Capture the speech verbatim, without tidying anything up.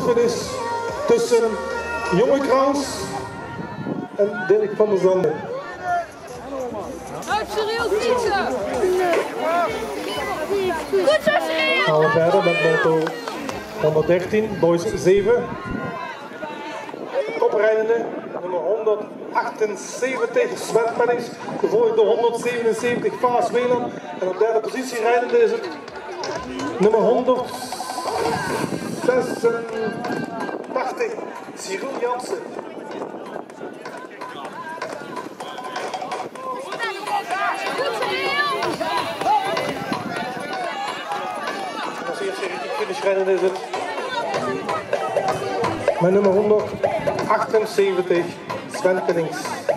finish tussen Jonge Kraus en Dirk van der Zanden. Goed zo, Cyril! Gaan we verder met moto honderddertien, boys zeven. Koprijdende, nummer honderdachtenzeventig, Sven Pennings, gevolgd door honderdzevenenzeventig, Vaas Weland. En op derde positie rijdende is het nummer honderdzesentachtig, Cyril Jansen. Als eerste richting finish rijdende is het met nummer honderdachtenzeventig, Sven Pennings.